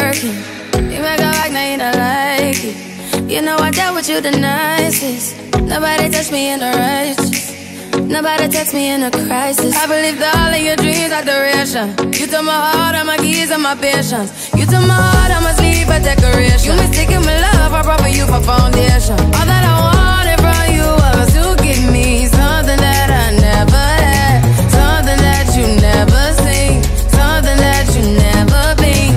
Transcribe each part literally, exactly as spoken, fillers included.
working. You make a act, now you don't like it. You know I dealt with you the nicest. Nobody touched me in the righteous. Nobody text me in a crisis. I believed all of your dreams are duration. You took my heart, all my keys, and my patience. You took my heart, I must leave a decoration. You mistaken my love, I brought for you for foundation. All that I wanted from you was to give me something that I never had, something that you never seen, something that you never been.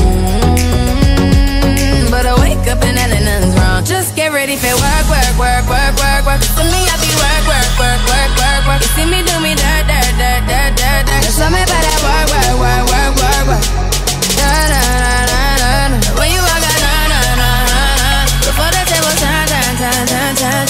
Mm-hmm. But I wake up and nothing's wrong. Just get ready for work, work, work, work, work, work. To me, I be work, work, work, work, work, work. You see me do me dirt, dirt, dirt, dirt, dirt, dirt. Just tell me about that work, work, work, work, work, work. Da da da da da da. When you walk out, na na na na na. Before the table turn, turn, turn, turn, turn.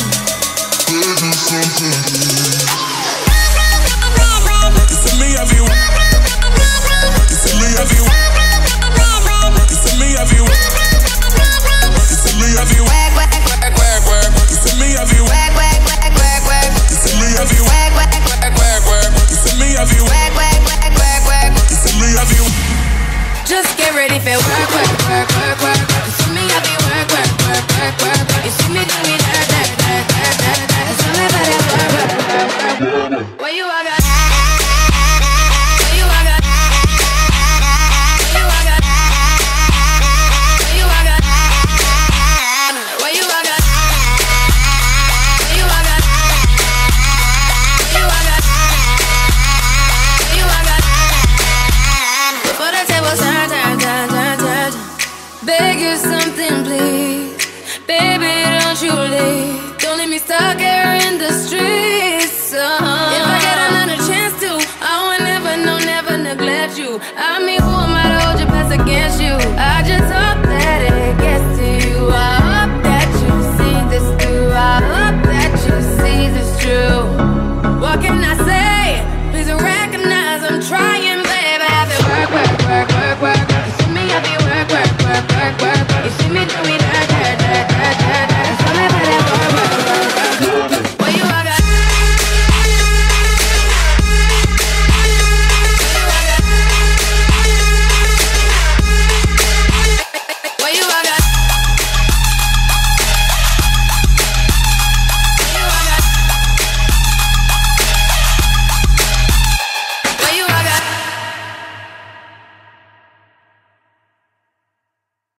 You see me have you. You see me have you. You see me have you. You see me have you. Work, work, work, work, work. You see me have you. Work, work, work, work, work. You see me have you. Work, work, work, work, work. You see me have you. Work, work, work, work, work. You see me have you. Just get ready for work, work, work, work, work. You see me have you work, work, work, work, work, work. You see me do me dirt, dirt, dirt, dirt, dirt, dirt. Tell me about that work, work, work, work, work. Where you I got? Where you I got? Where you I got? Where you I got? Where you I got? Where you I got? Where you I got? Where you I got? Before the table turn, turn, turn, turn, turn. Beg you something, please. Baby, don't you leave. Don't leave me stuck here